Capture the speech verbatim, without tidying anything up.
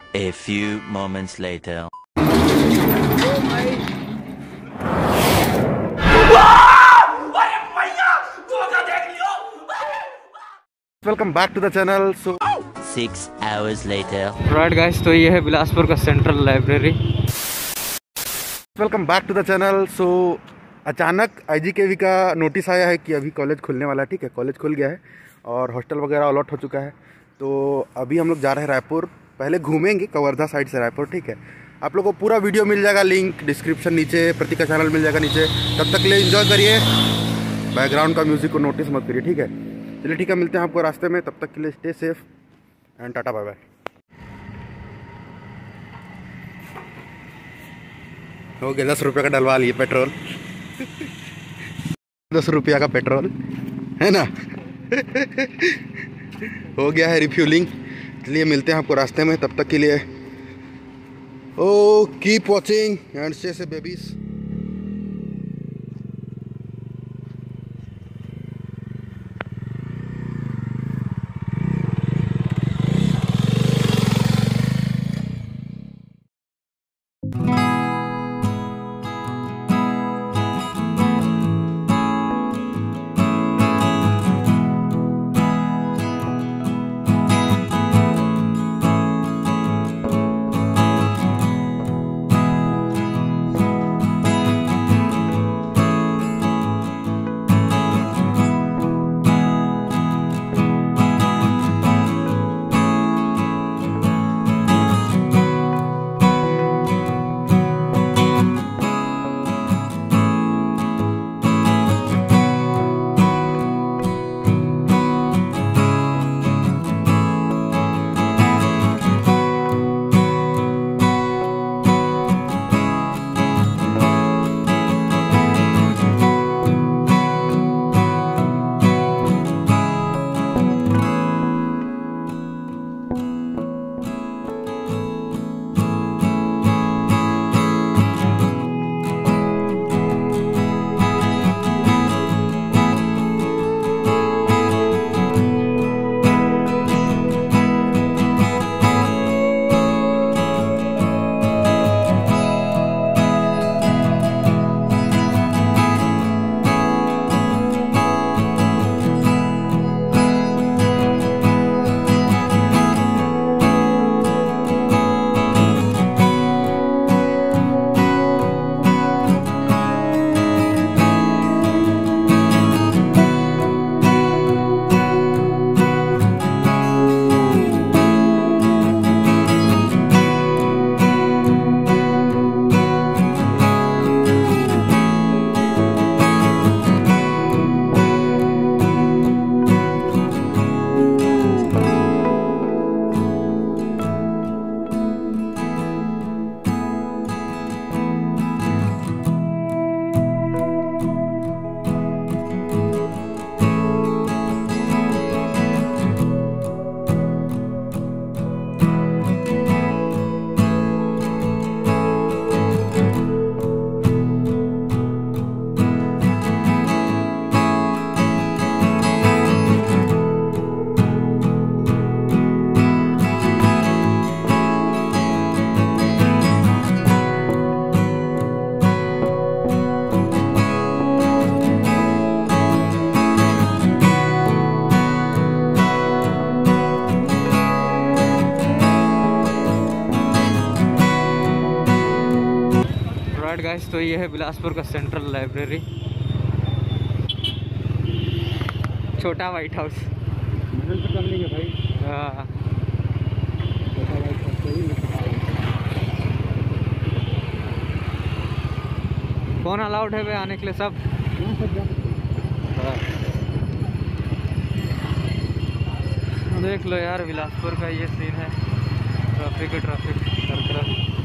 A few moments later. Welcome back to the channel. So Six hours later. Right guys, तो ये है बिलासपुर का central library. Welcome back to the channel. So अचानक आईजीकेवी का notice आया है कि अभी कॉलेज खुलने वाला है। ठीक है, कॉलेज खुल गया है और हॉस्टल वगैरह अलॉट हो चुका है। तो अभी हम लोग जा रहे हैं रायपुर। पहले घूमेंगे कवर्धा साइड से रायपुर। ठीक है, आप लोगों को पूरा वीडियो मिल जाएगा, लिंक डिस्क्रिप्शन नीचे, प्रतीक का चैनल मिल जाएगा नीचे। तब तक के लिए एंजॉय करिए, बैकग्राउंड का म्यूजिक को नोटिस मत करिए। ठीक है, चलिए ठीक है, मिलते हैं आपको रास्ते में। तब तक के लिए stay safe and tata bye bye. हो गया, दस रुपये का डलवा लिए पेट्रोल। दस रुपया का पेट्रोल है ना। हो गया है रिफ्यूलिंग। चलिए मिलते हैं आपको रास्ते में। तब तक के लिए oh keep watching and stay safe babies. Right guys, तो ये है बिलासपुर का सेंट्रल लाइब्रेरी, छोटा वाइट हाउस। कर लेंगे भाई। हाँ, कौन अलाउड है वे आने के लिए? सब हाँ। देख लो यार, बिलासपुर का ये सीन है, ट्रैफिक ही ट्रैफिक हर तरफ।